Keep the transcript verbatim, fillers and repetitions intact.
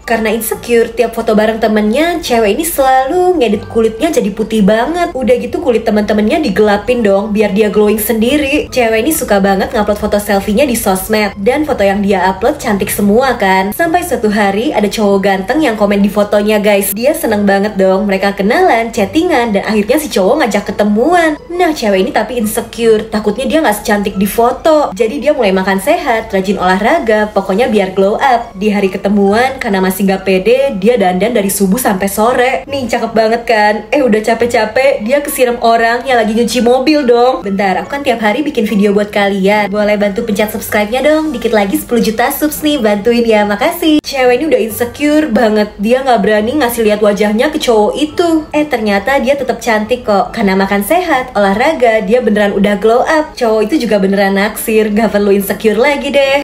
Karena insecure, tiap foto bareng temennya, cewek ini selalu ngedit kulitnya jadi putih banget. Udah gitu kulit temen-temennya digelapin dong, biar dia glowing sendiri. Cewek ini suka banget ngupload foto selfie-nya di sosmed. Dan foto yang dia upload cantik semua kan. Sampai suatu hari ada cowok ganteng yang komen di fotonya guys. Dia seneng banget dong, mereka kenalan, chattingan, dan akhirnya si cowok ngajak ketemuan. Nah cewek ini tapi insecure, takutnya dia gak secantik di foto. Jadi dia mulai makan sehat, rajin olahraga, pokoknya biar glow up. Di hari ketemuan, karena masih gak pede, dia dandan dari subuh sampai sore. Nih cakep banget kan? Eh udah capek-capek, dia kesiram orang yang lagi nyuci mobil dong. Bentar, aku kan tiap hari bikin video buat kalian. Boleh bantu pencet subscribe-nya dong. Dikit lagi sepuluh juta subs nih, bantuin ya, makasih. Cewek ini udah insecure banget, dia gak berani ngasih lihat wajahnya ke cowok itu. Eh ternyata dia tetap cantik kok, karena makan sehat, olahraga, dia beneran udah glow up. Cowok itu juga beneran naksir, gak perlu insecure lagi deh.